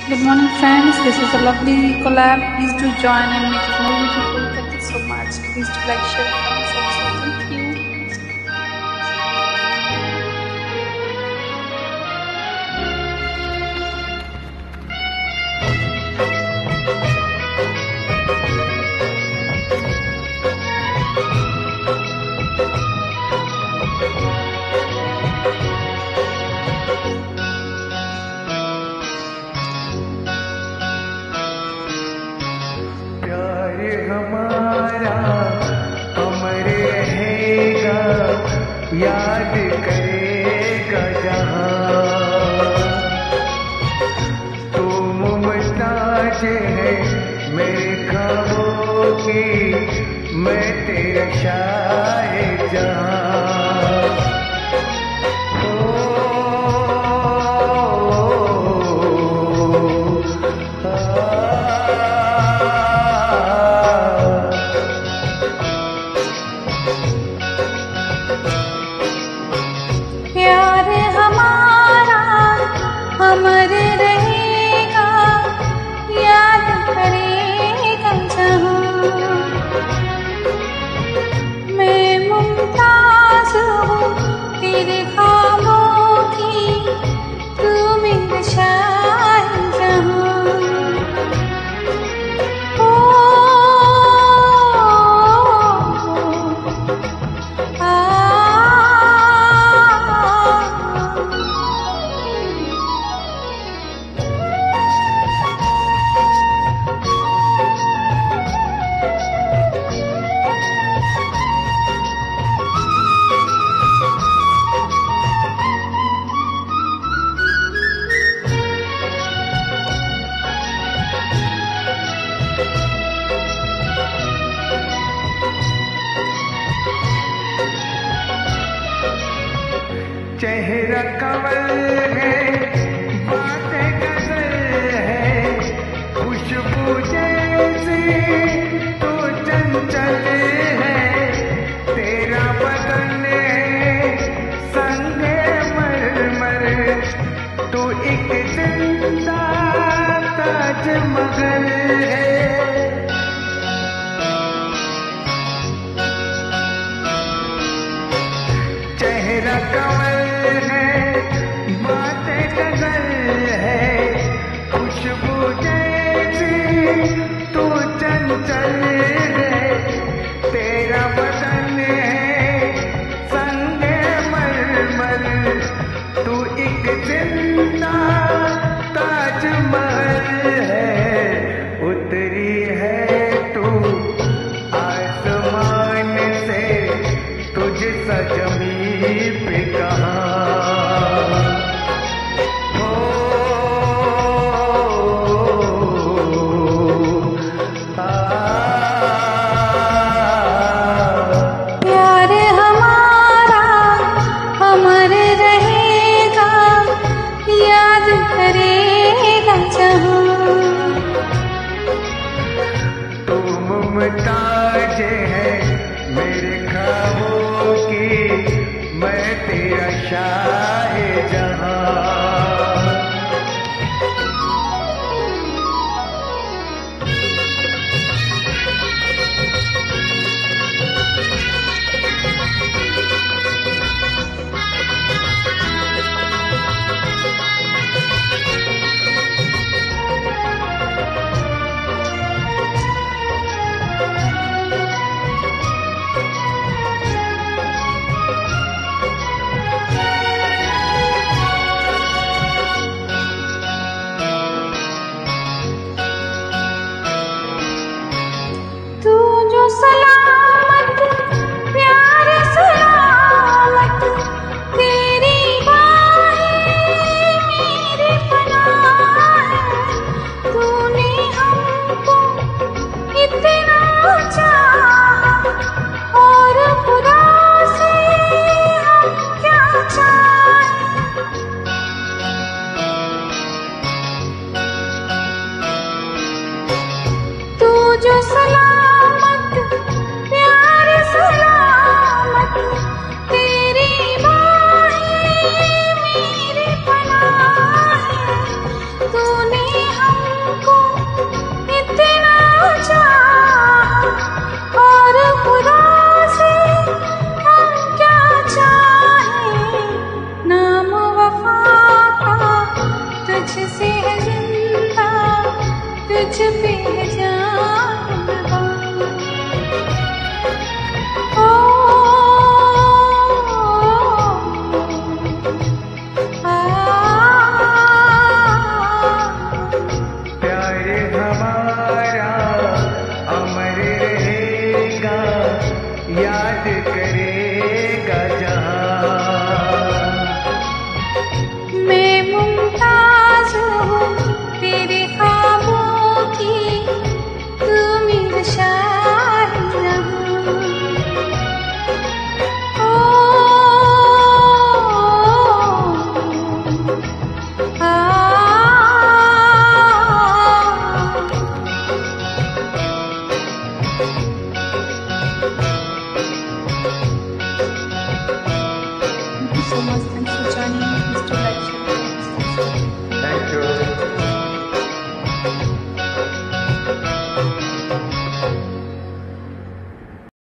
Good morning, friends. This is a lovely collab. Please do join and make it more beautiful. Thank you so much. Please do like, share, comment, subscribe. Thank you. प्यार हमारा अमर रहेगा, याद करेगा जहां। तू मुमताज है मेरे ख्वाबों की, मैं तेरा शाह जहां। प्यार हमारा अमर रहेगा, याद करेगा जहां। मैं मुमताज हूँ तेरे ख्वाबों की, तू मेरा शाह जहां। ओ चेहरा कमल है, बातें गजल है, खुशबू जैसी तो चंचल है। तेरा बदन है संगे मरमर, तू एक जिंदा ताजमहल है। चेहरा कमल है, बातें गजल है, खुशबू जैसी तू चंचल है। तेरा बदन है संगे मरमर, तू एक जिंदा ताजमहल है। उतरी Thank you so much. Thanks